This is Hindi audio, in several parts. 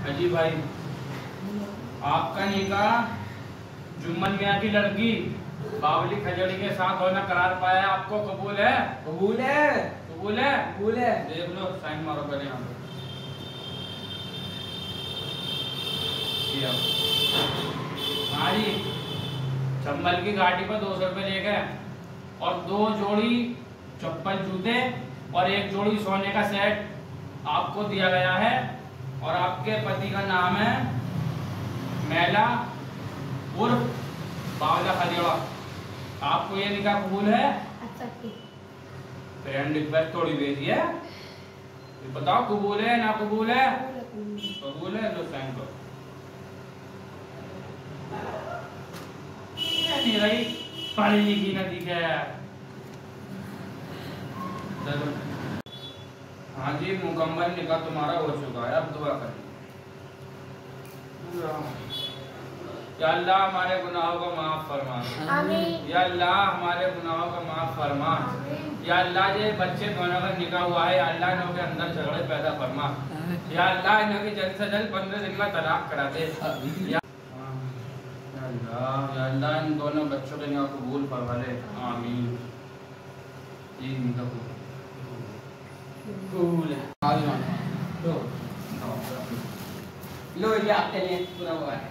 अजी भाई, आपका निकाह जुम्मन मियाँ की लड़की बावली खजड़ी के साथ होना करार पाया, आपको कबूल है? कबूल है। कबूल है? कबूल है। देख लो, साइन मारो पहले यहाँ पे। हाँ जी, चंबल की गाड़ी पर 200 रुपये ले गए और 2 जोड़ी चप्पल जूते और 1 जोड़ी सोने का सेट आपको दिया गया है। और आपके पति का नाम है मैला उर्फ बावला खजड़ा। आपको ये निकाह कबूल है? अच्छा ठीक। फ्रेंड रिक्वेस्ट थोड़ी भेजी है, बताओ कबूल है ना कबूल है? कबूल है, लो साइन करो। नहीं भाई, पढ़ी लिखी ना दिखे। चलो, हाँ जी, मुकम्मल निकाह तुम्हारा हो चुका है, अब दुआ करें। या अल्लाह हमारे गुनाहों को माफ फरमा। आमीन। या अल्लाह हमारे गुनाहों को माफ फरमा। या अल्लाह ये बच्चे दोनों का निकाह हुआ है, अल्लाह इन्हों के अंदर झगड़े पैदा फरमा। या अल्लाह इन्हों की जल्द से जल्द 15 दिन में तलाक करा दे। या अल्लाह इन दोनों बच्चों के निकाह कबूल फरमा ले। आमीन। ये निकाह कबूल है। लो ये आपके लिए पूरा हुआ है।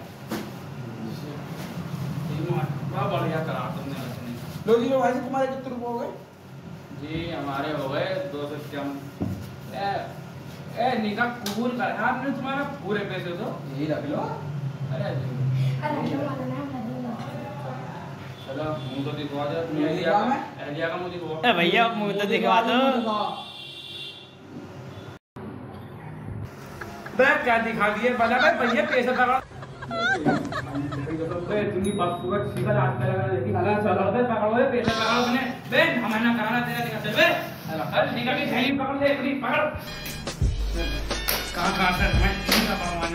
बढ़िया करा तुमने। लो जी, लो भाई जी, तुम्हारे कितने रुपए हो गए? जी हमारे हो गए 200। निकाह कबूल कर आपने, तुम्हारा पूरे पैसे दो। यही रख लो। अरे चलो, मुंह तो दिखवा दो। एहलिया का मुंह दिखवा। भैया मुंह तो दिखवा दो। क्या दिखा दिए बना भैया, पैसे पकड़। तुमने बदसूरत शिकल हाथ पे लगा, लेकिन अल्लाह चलो बे पकड़ो, पैसे पकड़ो अपने। बे हमें ना कराना तेरा निकाह। चल बे, अरे निकाह की थैली पकड़ ले, अपनी पकड़। कहां से मैं